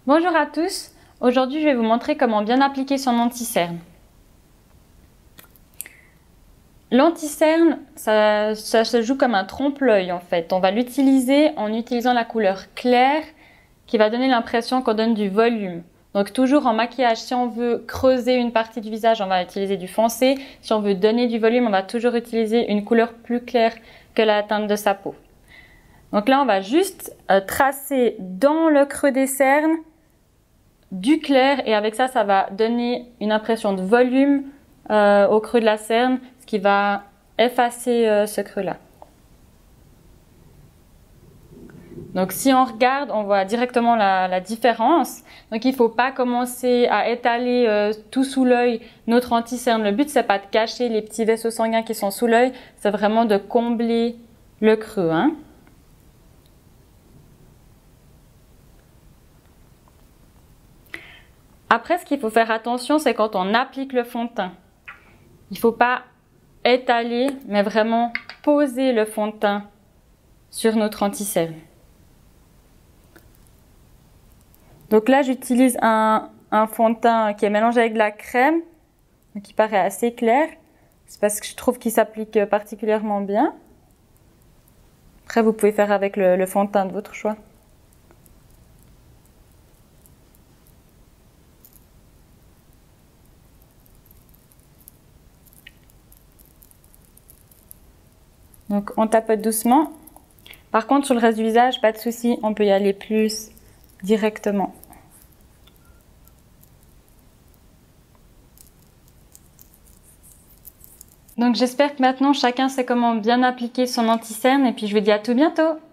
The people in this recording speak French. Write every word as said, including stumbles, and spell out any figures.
Bonjour à tous, aujourd'hui je vais vous montrer comment bien appliquer son anti-cerne. L'anti-cerne, ça, ça se joue comme un trompe-l'œil en fait. On va l'utiliser en utilisant la couleur claire qui va donner l'impression qu'on donne du volume. Donc toujours en maquillage, si on veut creuser une partie du visage, on va utiliser du foncé. Si on veut donner du volume, on va toujours utiliser une couleur plus claire que la teinte de sa peau. Donc là, on va juste euh, tracer dans le creux des cernes du clair et avec ça, ça va donner une impression de volume euh, au creux de la cerne, ce qui va effacer euh, ce creux-là. Donc si on regarde, on voit directement la, la différence. Donc il ne faut pas commencer à étaler euh, tout sous l'œil notre anti-cerne. Le but, c'est pas de cacher les petits vaisseaux sanguins qui sont sous l'œil, c'est vraiment de combler le creux, hein. Après, ce qu'il faut faire attention, c'est quand on applique le fond de teint. Il ne faut pas étaler, mais vraiment poser le fond de teint sur notre anti-cerne. Donc là, j'utilise un, un fond de teint qui est mélangé avec de la crème, qui paraît assez clair. C'est parce que je trouve qu'il s'applique particulièrement bien. Après, vous pouvez faire avec le, le fond de teint de votre choix. Donc on tapote doucement. Par contre sur le reste du visage, pas de souci, on peut y aller plus directement. Donc j'espère que maintenant chacun sait comment bien appliquer son anti-cerne et puis je vous dis à tout bientôt.